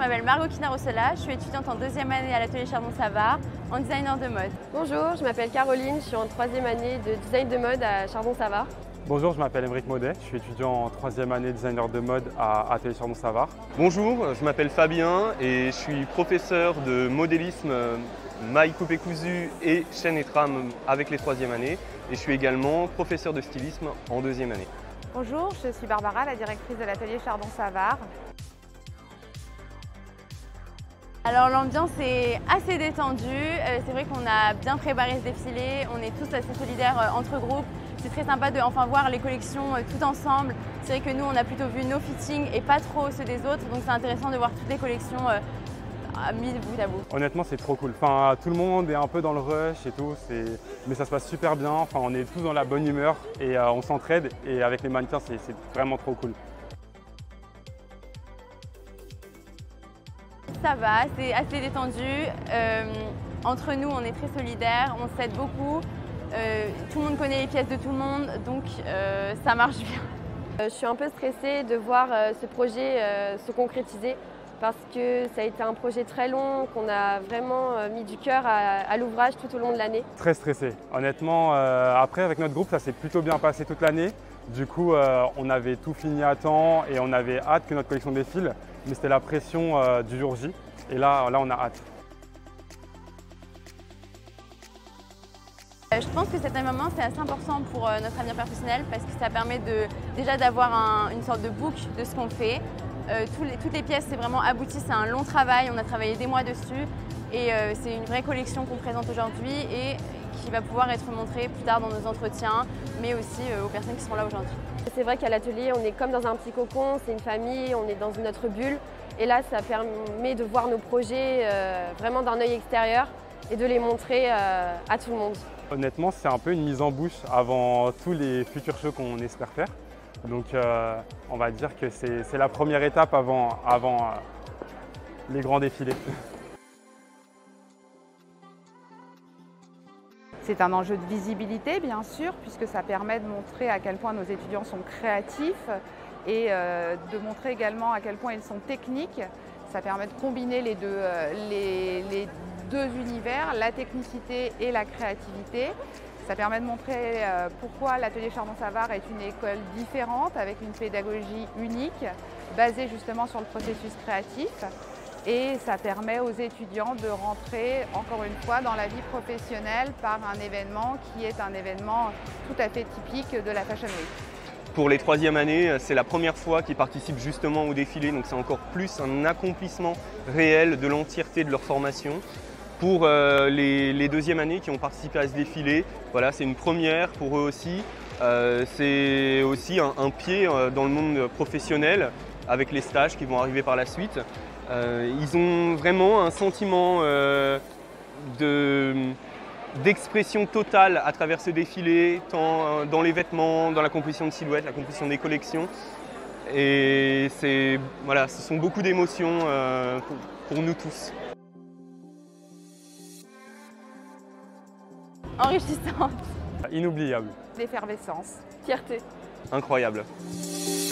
m'appelle Margot Kinarossela, je suis étudiante en deuxième année à l'atelier Chardon-Savart en designer de mode. Bonjour, je m'appelle Caroline, je suis en troisième année de design de mode à Chardon-Savart. Bonjour, je m'appelle Émeric Maudet, je suis étudiant en troisième année designer de mode à Atelier Chardon-Savart. Bonjour, je m'appelle Fabien et je suis professeur de modélisme maille coupé cousu et chaîne et trame avec les troisième années et je suis également professeur de stylisme en deuxième année. Bonjour, je suis Barbara, la directrice de l'atelier Chardon-Savart. Alors l'ambiance est assez détendue, c'est vrai qu'on a bien préparé ce défilé, on est tous assez solidaires entre groupes. C'est très sympa de enfin voir les collections tout ensemble. C'est vrai que nous on a plutôt vu nos fittings et pas trop ceux des autres, donc c'est intéressant de voir toutes les collections mises bout à bout. Honnêtement c'est trop cool, enfin, tout le monde est un peu dans le rush et tout, mais ça se passe super bien, enfin, on est tous dans la bonne humeur et on s'entraide et avec les mannequins c'est vraiment trop cool. Ça va, c'est assez détendu. Entre nous, on est très solidaires, on s'aide beaucoup. Tout le monde connaît les pièces de tout le monde, donc ça marche bien. Je suis un peu stressée de voir ce projet se concrétiser parce que ça a été un projet très long, qu'on a vraiment mis du cœur à l'ouvrage tout au long de l'année. Très stressé. Honnêtement, après avec notre groupe, ça s'est plutôt bien passé toute l'année. Du coup, on avait tout fini à temps et on avait hâte que notre collection défile. Mais c'était la pression du jour J. Et là, on a hâte. Je pense que cet moment, c'est assez important pour notre avenir professionnel parce que ça permet déjà d'avoir une sorte de book de ce qu'on fait. Toutes les pièces, c'est vraiment abouti, c'est un long travail, on a travaillé des mois dessus et c'est une vraie collection qu'on présente aujourd'hui et qui va pouvoir être montrée plus tard dans nos entretiens, mais aussi aux personnes qui sont là aujourd'hui. C'est vrai qu'à l'atelier, on est comme dans un petit cocon, c'est une famille, on est dans notre bulle et là, ça permet de voir nos projets vraiment d'un œil extérieur et de les montrer à tout le monde. Honnêtement, c'est un peu une mise en bouche avant tous les futurs shows qu'on espère faire. Donc on va dire que c'est la première étape avant les grands défilés. C'est un enjeu de visibilité, bien sûr, puisque ça permet de montrer à quel point nos étudiants sont créatifs et de montrer également à quel point ils sont techniques. Ça permet de combiner les deux univers, la technicité et la créativité. Ça permet de montrer pourquoi l'atelier Chardon-Savart est une école différente, avec une pédagogie unique, basée justement sur le processus créatif. Et ça permet aux étudiants de rentrer, encore une fois, dans la vie professionnelle par un événement qui est un événement tout à fait typique de la Fashion Week. Pour les troisième années, c'est la première fois qu'ils participent justement au défilé, donc c'est encore plus un accomplissement réel de l'entièreté de leur formation. Pour les deuxièmes années qui ont participé à ce défilé, voilà, c'est une première pour eux aussi. C'est aussi un pied dans le monde professionnel avec les stages qui vont arriver par la suite. Ils ont vraiment un sentiment d'expression totale à travers ce défilé, tant dans les vêtements, dans la composition de silhouettes, la composition des collections. Et voilà, ce sont beaucoup d'émotions pour nous tous. Enrichissante. Inoubliable. L'effervescence. Fierté. Incroyable.